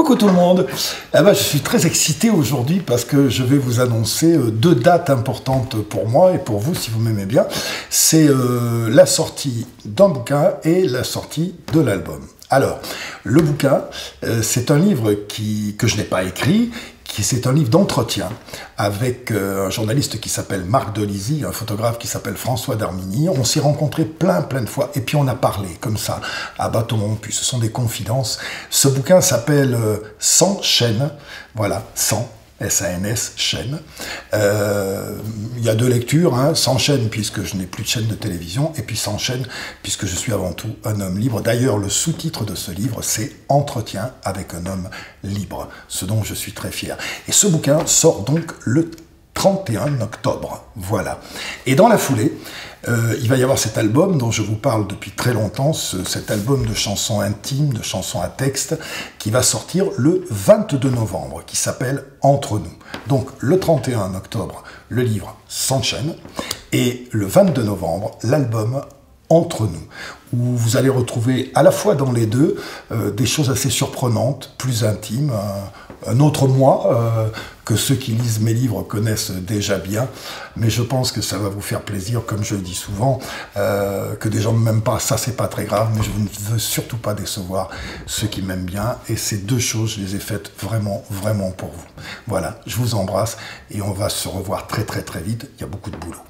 Coucou tout le monde. Je suis très excité aujourd'hui parce que je vais vous annoncer deux dates importantes pour moi et pour vous si vous m'aimez bien. C'est la sortie d'un bouquin et la sortie de l'album. Alors, le bouquin, c'est un livre que je n'ai pas écrit, c'est un livre d'entretien avec un journaliste qui s'appelle Marc Delisi, un photographe qui s'appelle François Darmigny. On s'est rencontrés plein de fois et puis on a parlé comme ça à bâton rompu. Ce sont des confidences. Ce bouquin s'appelle Sans chaîne. Voilà, Sans. S-A-N-S, chaîne. Il y a deux lectures, hein, sans chaîne puisque je n'ai plus de chaîne de télévision, et puis sans chaîne puisque je suis avant tout un homme libre. D'ailleurs, le sous-titre de ce livre, c'est « Entretien avec un homme libre », ce dont je suis très fier. Et ce bouquin sort donc le 31 octobre, voilà. Et dans la foulée, il va y avoir cet album dont je vous parle depuis très longtemps, cet album de chansons intimes, de chansons à texte, qui va sortir le 22 novembre, qui s'appelle « Entre nous ». Donc le 31 octobre, le livre Sans chaîne, et le 22 novembre, l'album Entre nous, où vous allez retrouver à la fois dans les deux des choses assez surprenantes, plus intimes, un autre moi que ceux qui lisent mes livres connaissent déjà bien, mais je pense que ça va vous faire plaisir, comme je le dis souvent, que des gens ne m'aiment pas, ça c'est pas très grave, mais je ne veux surtout pas décevoir ceux qui m'aiment bien, et ces deux choses, je les ai faites vraiment pour vous. Voilà, je vous embrasse, et on va se revoir très vite, il y a beaucoup de boulot.